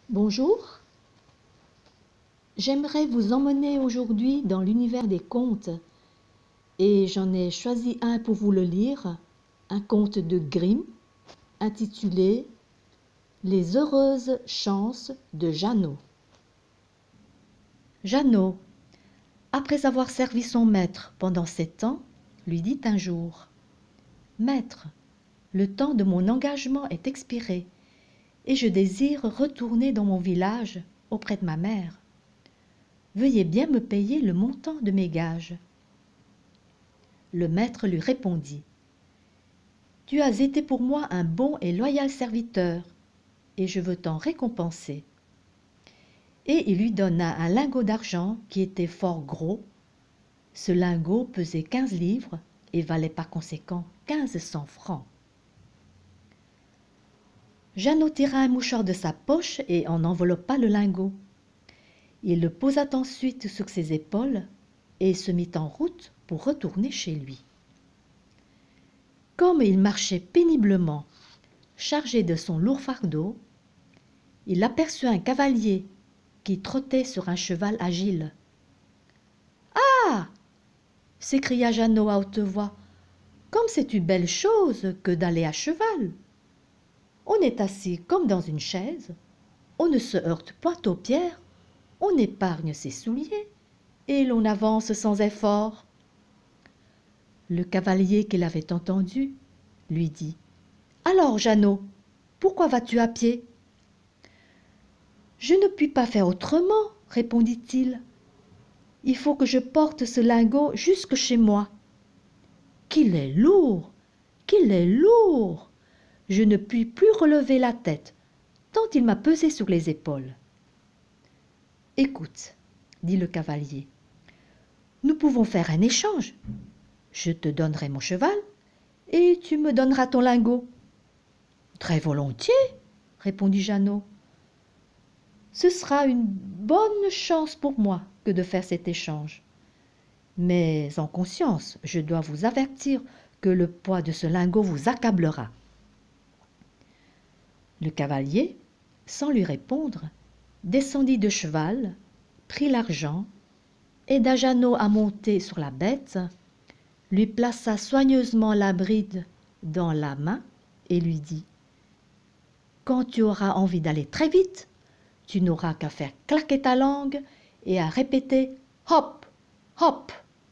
Bonjour, j'aimerais vous emmener aujourd'hui dans l'univers des contes et j'en ai choisi un pour vous le lire, un conte de Grimm intitulé Les heureuses chances de Jeannot. Jeannot, après avoir servi son maître pendant 7 ans, lui dit un jour : « Maître, le temps de mon engagement est expiré et je désire retourner dans mon village auprès de ma mère. Veuillez bien me payer le montant de mes gages. » Le maître lui répondit : « Tu as été pour moi un bon et loyal serviteur, et je veux t'en récompenser. » Et il lui donna un lingot d'argent qui était fort gros. Ce lingot pesait 15 livres et valait par conséquent 1500 francs. Jeannot tira un mouchoir de sa poche et en enveloppa le lingot. Il le posa ensuite sur ses épaules et se mit en route pour retourner chez lui. Comme il marchait péniblement, chargé de son lourd fardeau, il aperçut un cavalier qui trottait sur un cheval agile. « Ah !» s'écria Jeannot à haute voix, « comme c'est une belle chose que d'aller à cheval. On est assis comme dans une chaise, on ne se heurte point aux pierres, on épargne ses souliers et l'on avance sans effort. » Le cavalier qui l'avait entendu lui dit : « Alors, Jeannot, pourquoi vas-tu à pied ? » « Je ne puis pas faire autrement, répondit-il. Il faut que je porte ce lingot jusque chez moi. Qu'il est lourd, qu'il est lourd ! Je ne puis plus relever la tête, tant il m'a pesé sur les épaules. »« Écoute, dit le cavalier, nous pouvons faire un échange. Je te donnerai mon cheval et tu me donneras ton lingot. »« Très volontiers, répondit Jeannot. Ce sera une bonne chance pour moi que de faire cet échange. Mais en conscience, je dois vous avertir que le poids de ce lingot vous accablera. » Le cavalier, sans lui répondre, descendit de cheval, prit l'argent, aida Jeannot à monter sur la bête, lui plaça soigneusement la bride dans la main et lui dit : « Quand tu auras envie d'aller très vite, tu n'auras qu'à faire claquer ta langue et à répéter « hop, hop !»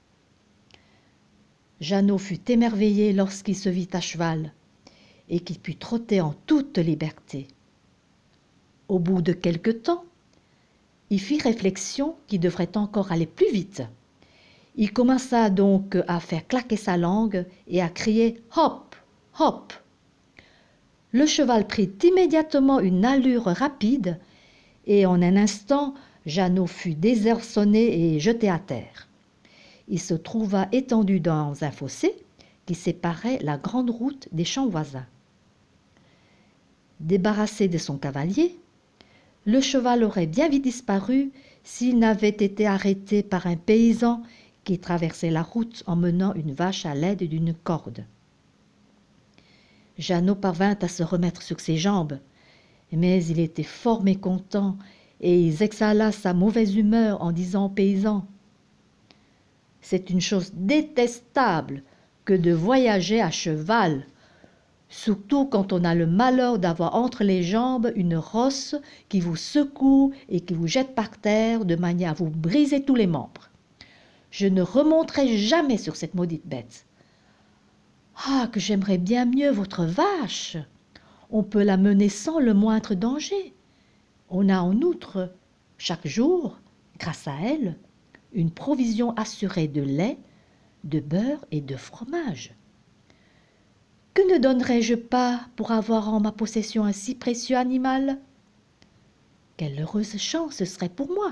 Jeannot fut émerveillé lorsqu'il se vit à cheval et qu'il put trotter en toute liberté. Au bout de quelque temps, il fit réflexion qu'il devrait encore aller plus vite. Il commença donc à faire claquer sa langue et à crier « hop, hop !» Le cheval prit immédiatement une allure rapide et en un instant, Jeannot fut désarçonné et jeté à terre. Il se trouva étendu dans un fossé qui séparait la grande route des champs voisins. Débarrassé de son cavalier, le cheval aurait bien vite disparu s'il n'avait été arrêté par un paysan qui traversait la route en menant une vache à l'aide d'une corde. Jeannot parvint à se remettre sur ses jambes, mais il était fort mécontent et il exhala sa mauvaise humeur en disant au paysan : « C'est une chose détestable que de voyager à cheval, surtout quand on a le malheur d'avoir entre les jambes une rosse qui vous secoue et qui vous jette par terre de manière à vous briser tous les membres. Je ne remonterai jamais sur cette maudite bête. Ah, que j'aimerais bien mieux votre vache! On peut la mener sans le moindre danger. On a en outre, chaque jour, grâce à elle, une provision assurée de lait, de beurre et de fromage. Que ne donnerais-je pas pour avoir en ma possession un si précieux animal? Quelle heureuse chance ce serait pour moi! »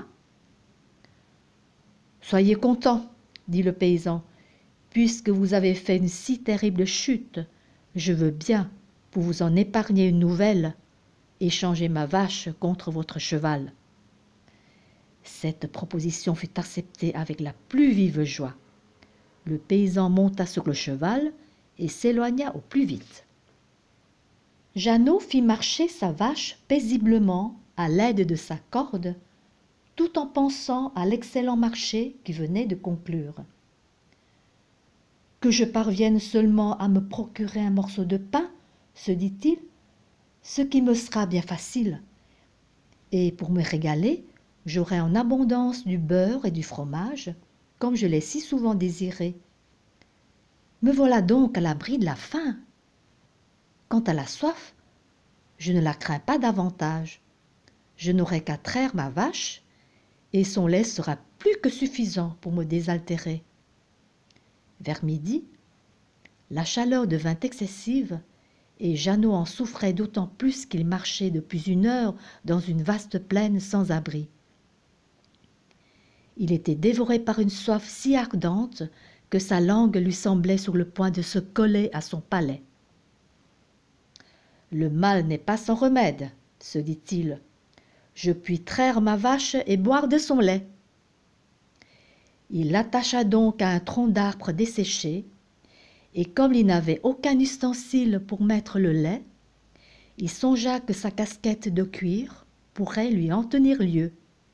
« Soyez content, dit le paysan, puisque vous avez fait une si terrible chute, je veux bien, pour vous en épargner une nouvelle, échanger ma vache contre votre cheval. » Cette proposition fut acceptée avec la plus vive joie. Le paysan monta sur le cheval et s'éloigna au plus vite. Jeannot fit marcher sa vache paisiblement à l'aide de sa corde, tout en pensant à l'excellent marché qui venait de conclure. « Que je parvienne seulement à me procurer un morceau de pain, se dit-il, ce qui me sera bien facile, et pour me régaler, j'aurai en abondance du beurre et du fromage, comme je l'ai si souvent désiré. Me voilà donc à l'abri de la faim. Quant à la soif, je ne la crains pas davantage. Je n'aurai qu'à traire ma vache, et son lait sera plus que suffisant pour me désaltérer. » Vers midi, la chaleur devint excessive, et Jeannot en souffrait d'autant plus qu'il marchait depuis 1 heure dans une vaste plaine sans abri. Il était dévoré par une soif si ardente que sa langue lui semblait sur le point de se coller à son palais. « Le mal n'est pas sans remède, se dit-il. Je puis traire ma vache et boire de son lait. » Il l'attacha donc à un tronc d'arbre desséché, et comme il n'avait aucun ustensile pour mettre le lait, il songea que sa casquette de cuir pourrait lui en tenir lieu.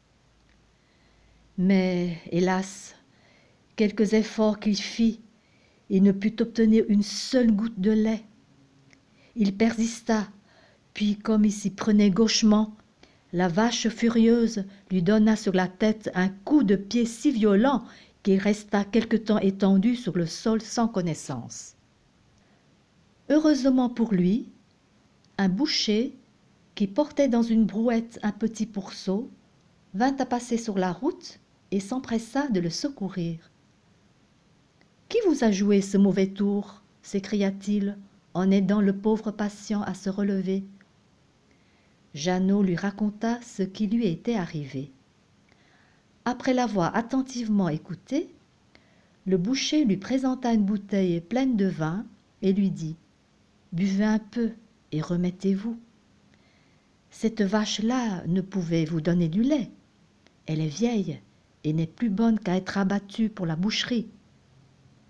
Mais, hélas, quelques efforts qu'il fit, il ne put obtenir une seule goutte de lait. Il persista, puis comme il s'y prenait gauchement, la vache furieuse lui donna sur la tête un coup de pied si violent qu'il resta quelque temps étendu sur le sol sans connaissance. Heureusement pour lui, un boucher, qui portait dans une brouette un petit pourceau, vint à passer sur la route et s'empressa de le secourir. « Qui vous a joué ce mauvais tour ?» s'écria-t-il en aidant le pauvre patient à se relever. Jeannot lui raconta ce qui lui était arrivé. Après l'avoir attentivement écouté, le boucher lui présenta une bouteille pleine de vin et lui dit « Buvez un peu et remettez-vous. Cette vache-là ne pouvait vous donner du lait. Elle est vieille et n'est plus bonne qu'à être abattue pour la boucherie. »« Ah »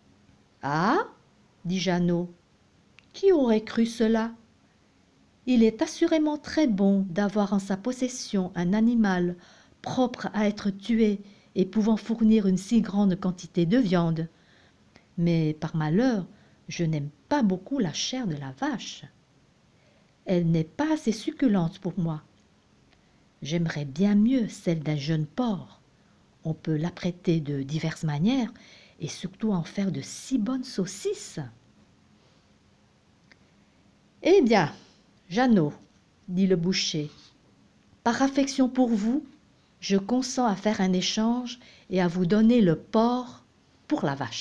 dit Jeannot, « qui aurait cru cela ? Il est assurément très bon d'avoir en sa possession un animal propre à être tué et pouvant fournir une si grande quantité de viande. Mais par malheur, je n'aime pas beaucoup la chair de la vache. Elle n'est pas assez succulente pour moi. J'aimerais bien mieux celle d'un jeune porc. On peut l'apprêter de diverses manières et surtout en faire de si bonnes saucisses. »« Eh bien, Jeannot, dit le boucher, par affection pour vous, je consens à faire un échange et à vous donner le porc pour la vache. »«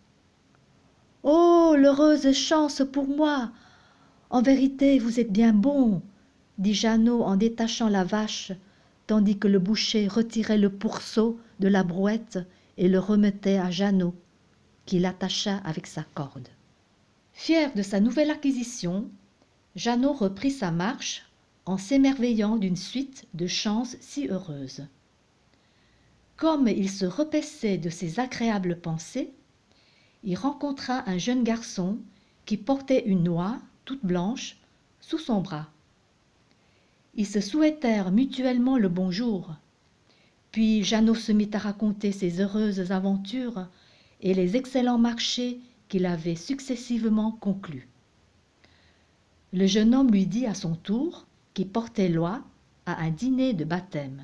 Oh, l'heureuse chance pour moi! En vérité, vous êtes bien bon, dit Jeannot en détachant la vache, tandis que le boucher retirait le pourceau de la brouette et le remettait à Jeannot, qui l'attacha avec sa corde. Fier de sa nouvelle acquisition, Jeannot reprit sa marche en s'émerveillant d'une suite de chances si heureuses. Comme il se repaissait de ces agréables pensées, il rencontra un jeune garçon qui portait une noix toute blanche sous son bras. Ils se souhaitèrent mutuellement le bonjour, puis Jeannot se mit à raconter ses heureuses aventures et les excellents marchés qu'il avait successivement conclus. Le jeune homme lui dit à son tour qu'il portait loi à un dîner de baptême.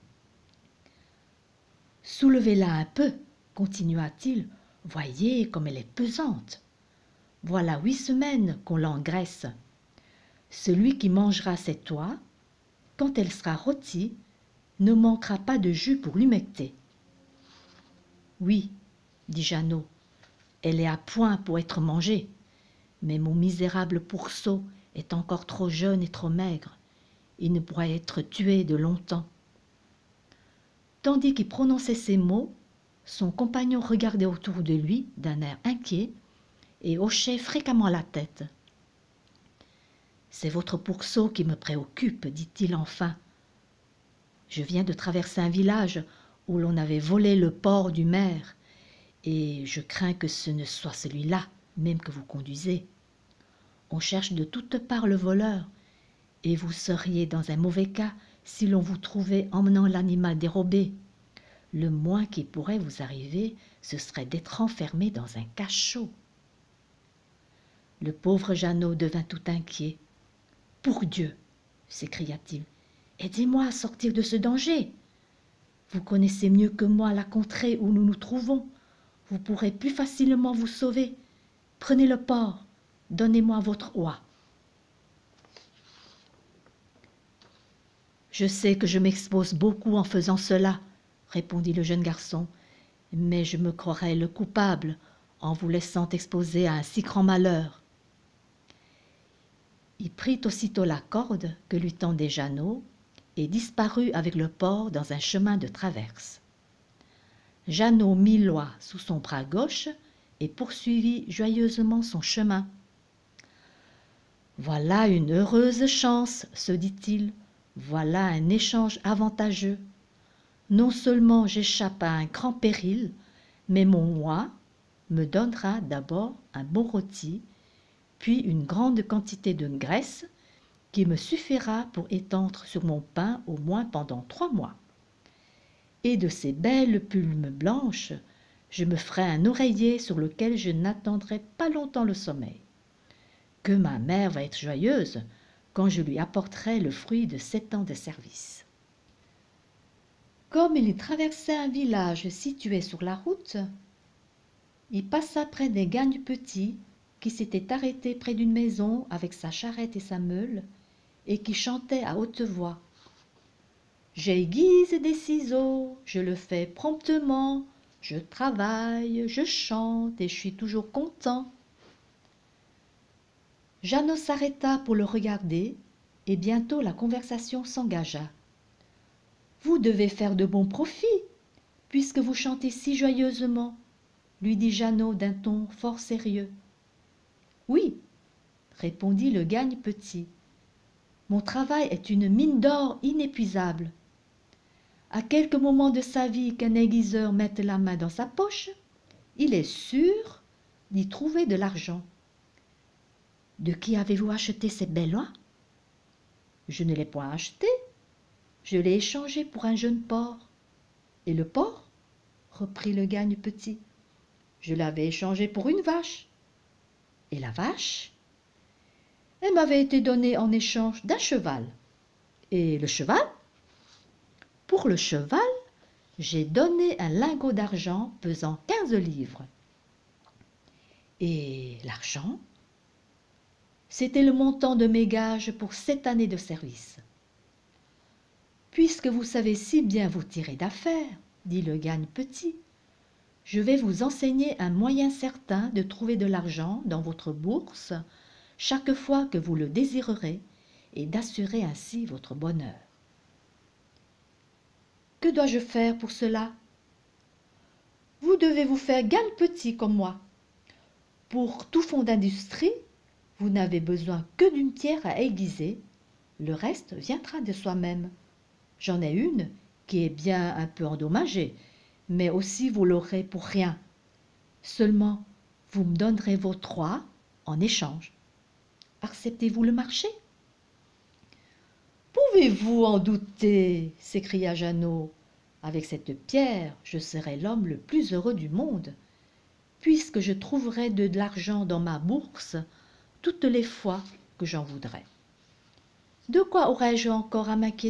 « Soulevez-la un peu, continua-t-il, voyez comme elle est pesante. Voilà 8 semaines qu'on l'engraisse. Celui qui mangera cette oie, quand elle sera rôtie, ne manquera pas de jus pour l'humecter. »« Oui, dit Jeannot, elle est à point pour être mangée, mais mon misérable pourceau est encore trop jeune et trop maigre. Il ne pourra être tué de longtemps. » Tandis qu'il prononçait ces mots, son compagnon regardait autour de lui d'un air inquiet et hochait fréquemment la tête. « C'est votre pourceau qui me préoccupe, dit-il enfin. Je viens de traverser un village où l'on avait volé le porc du maire, et je crains que ce ne soit celui-là même que vous conduisez. On cherche de toutes parts le voleur, et vous seriez dans un mauvais cas si l'on vous trouvait emmenant l'animal dérobé. Le moins qui pourrait vous arriver, ce serait d'être enfermé dans un cachot. » Le pauvre Jeannot devint tout inquiet. « Pour Dieu !» s'écria-t-il, « aidez-moi à sortir de ce danger. Vous connaissez mieux que moi la contrée où nous nous trouvons. Vous pourrez plus facilement vous sauver. Prenez le porc, donnez-moi votre oie. » « Je sais que je m'expose beaucoup en faisant cela, » répondit le jeune garçon, « mais je me croirais le coupable en vous laissant exposer à un si grand malheur. » Il prit aussitôt la corde que lui tendait Jeannot et disparut avec le porc dans un chemin de traverse. Jeannot mit l'oie sous son bras gauche et poursuivit joyeusement son chemin. « Voilà une heureuse chance, se dit-il, voilà un échange avantageux. Non seulement j'échappe à un grand péril, mais mon oie me donnera d'abord un bon rôti, puis une grande quantité de graisse qui me suffira pour étendre sur mon pain au moins pendant 3 mois. Et de ces belles plumes blanches, je me ferai un oreiller sur lequel je n'attendrai pas longtemps le sommeil. Que ma mère va être joyeuse quand je lui apporterai le fruit de 7 ans de service. » Comme il traversait un village situé sur la route, il passa près des Gagnes-Petits qui s'était arrêté près d'une maison avec sa charrette et sa meule et qui chantait à haute voix. « J'aiguise des ciseaux, je le fais promptement, je travaille, je chante et je suis toujours content. » Jeannot s'arrêta pour le regarder et bientôt la conversation s'engagea. « Vous devez faire de bons profits, puisque vous chantez si joyeusement, » lui dit Jeannot d'un ton fort sérieux. « Oui, » répondit le Gagne-Petit, « mon travail est une mine d'or inépuisable. À quelque moment de sa vie qu'un aiguiseur mette la main dans sa poche, il est sûr d'y trouver de l'argent. » « De qui avez-vous acheté cette belle oie ? » ?»« Je ne l'ai point achetée, je l'ai échangée pour un jeune porc. »« Et le porc ? » reprit le Gagne-Petit. « Je l'avais échangé pour une vache. »« Et la vache ? » ?»« Elle m'avait été donnée en échange d'un cheval. »« Et le cheval ? » ?»« Pour le cheval, j'ai donné un lingot d'argent pesant 15 livres. »« Et l'argent ? » ?»« C'était le montant de mes gages pour 7 années de service. »« Puisque vous savez si bien vous tirer d'affaire, dit le Gagne-Petit, je vais vous enseigner un moyen certain de trouver de l'argent dans votre bourse chaque fois que vous le désirerez et d'assurer ainsi votre bonheur. »« Que dois-je faire pour cela ? » ?»« Vous devez vous faire Gagne-Petit comme moi. Pour tout fonds d'industrie, vous n'avez besoin que d'une pierre à aiguiser, le reste viendra de soi-même. J'en ai une qui est bien un peu endommagée, mais aussi vous l'aurez pour rien. Seulement, vous me donnerez votre oie en échange. Acceptez-vous le marché ? » « Pouvez-vous en douter ? » s'écria Jeannot. « Avec cette pierre, je serai l'homme le plus heureux du monde, puisque je trouverai de l'argent dans ma bourse toutes les fois que j'en voudrais. De quoi aurais-je encore à m'inquiéter ? »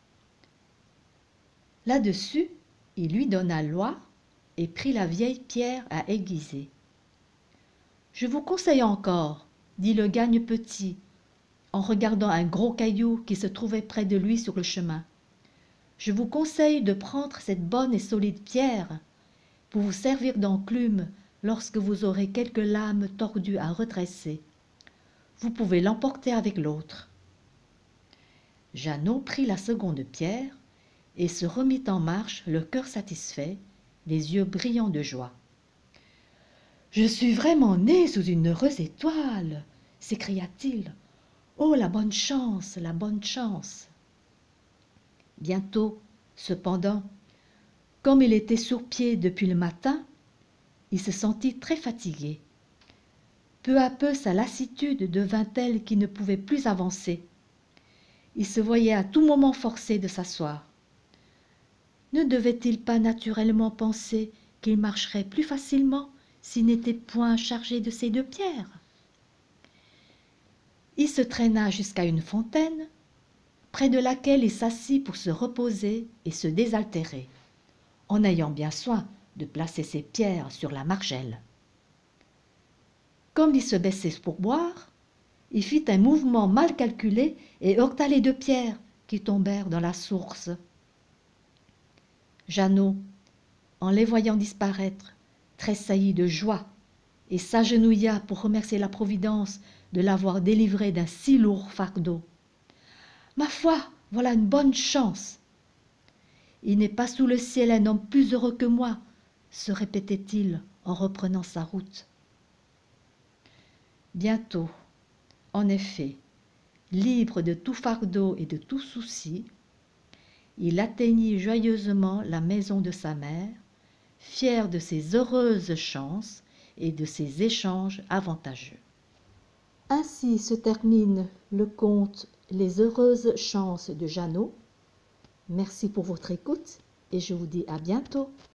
Là-dessus, il lui donna l'oie et prit la vieille pierre à aiguiser. « Je vous conseille encore, » dit le Gagne-Petit, en regardant un gros caillou qui se trouvait près de lui sur le chemin. « Je vous conseille de prendre cette bonne et solide pierre pour vous servir d'enclume lorsque vous aurez quelques lames tordues à redresser. Vous pouvez l'emporter avec l'autre. » Jeannot prit la seconde pierre et se remit en marche, le cœur satisfait, les yeux brillants de joie. « Je suis vraiment né sous une heureuse étoile !» s'écria-t-il. « Oh, la bonne chance, la bonne chance !» Bientôt, cependant, comme il était sur pied depuis le matin, il se sentit très fatigué. Peu à peu sa lassitude devint telle qu'il ne pouvait plus avancer. Il se voyait à tout moment forcé de s'asseoir. Ne devait-il pas naturellement penser qu'il marcherait plus facilement s'il n'était point chargé de ses 2 pierres? Il se traîna jusqu'à une fontaine, près de laquelle il s'assit pour se reposer et se désaltérer, en ayant bien soin de placer ses pierres sur la margelle. Comme il se baissait pour boire, il fit un mouvement mal calculé et heurta les 2 pierres qui tombèrent dans la source. Jeannot, en les voyant disparaître, tressaillit de joie et s'agenouilla pour remercier la Providence de l'avoir délivré d'un si lourd fardeau. « Ma foi, voilà une bonne chance ! Il n'est pas sous le ciel un homme plus heureux que moi, se répétait-il en reprenant sa route. Bientôt, en effet, libre de tout fardeau et de tout souci, il atteignit joyeusement la maison de sa mère, fier de ses heureuses chances et de ses échanges avantageux. Ainsi se termine le conte Les heureuses chances de Jeannot. Merci pour votre écoute et je vous dis à bientôt.